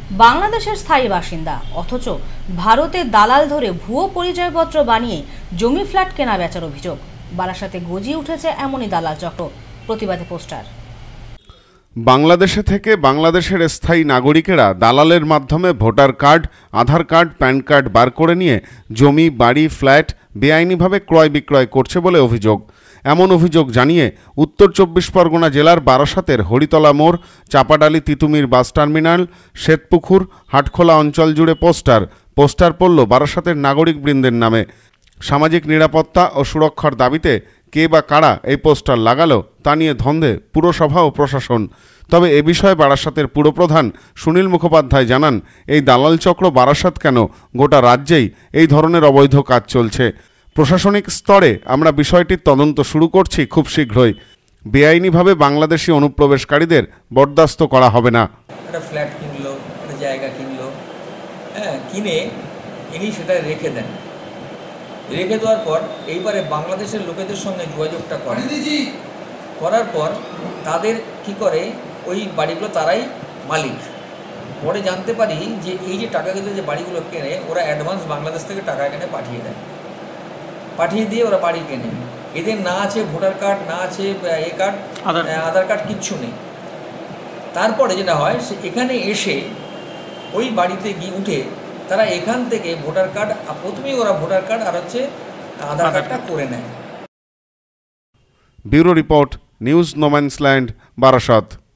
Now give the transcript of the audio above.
বাংলাদেশের স্থায়ী বাসিন্দা অথচ ভারতে দালাল ধরে ভুয়ো পরিচয়পত্র বানিয়ে জমি ফ্ল্যাট কেনা বেচার অভিযোগ। বারাসাতে গজিয়ে উঠেছে এমনই দালাল চক্র। প্রতিবাদে পোস্টার। বাংলাদেশে থেকে বাংলাদেশের স্থায়ী নাগরিকেরা দালালের মাধ্যমে voter card, Aadhaar card, PAN card বার করে নিয়ে জমি, বাড়ি, ফ্ল্যাট বেআইনিভাবে ক্রয় বিক্রয় করছে বলে অভিযোগ। এমন অভিযোগ জানিয়ে উত্তর 24 পরগনা জেলার বারাসাতের হরিতলা মোড়, চাপাডালি তিতুমির বাস টার্মিনাল, শ্বেতপুকুর, হাটখোলা অঞ্চল জুড়ে পোস্টার পড়ল বারাসাতের নাগরিকবৃন্দের নামে। সামাজিক নিরাপত্তা ও সুরক্ষার দাবিতে কে বা কারা এই পোস্টার লাগালো তা নিয়ে ধন্দে পুরসভা ও প্রশাসন। তবে এ বিষয়ে বারাসাতের পুরপ্রধান সুনীল মুখোপাধ্যায় জানান, এই দালাল চক্র বারাসাত কেন, গোটা রাজ্যেই এই ধরনের অবৈধ কাজ চলছে। প্রশাসনিক স্তরে আমরা বিষয়টির তদন্ত শুরু করছি খুব শীঘ্রই। বেআইনিভাবে বাংলাদেশি অনুপ্রবেশকারীদের বরদাস্ত করা হবে না। একটা ফ্ল্যাট কিনলো, একটা জায়গা কিনলো, কিনে ইনি সেটা রেখে দেন। রেখে দেওয়ার পর এইবারে বাংলাদেশের লোকেদের সঙ্গে যোগাযোগটা করার পর তাদের কি করে, ওই বাড়িগুলো তারাই মালিক। পরে জানতে পারি যে এই যে টাকাগুলো যে বাড়িগুলো কেনে, ওরা অ্যাডভান্স বাংলাদেশ থেকে টাকা এখানে পাঠিয়ে দেয়, পাঠিয়ে দিয়ে ওরা বাড়ি কেনে। এদের না আছে ভোটার কার্ড, না আছে আধার কার্ড, কিচ্ছু নেই। তারপরে যেটা হয়, সে এখানে এসে ওই বাড়িতে গিয়ে উঠে তারা এখান থেকে ভোটার কার্ড, প্রথমেই ওরা ভোটার কার্ড আর আধার কার্ডটা করে নেয়। Bureau report, news no man's land, Barasat.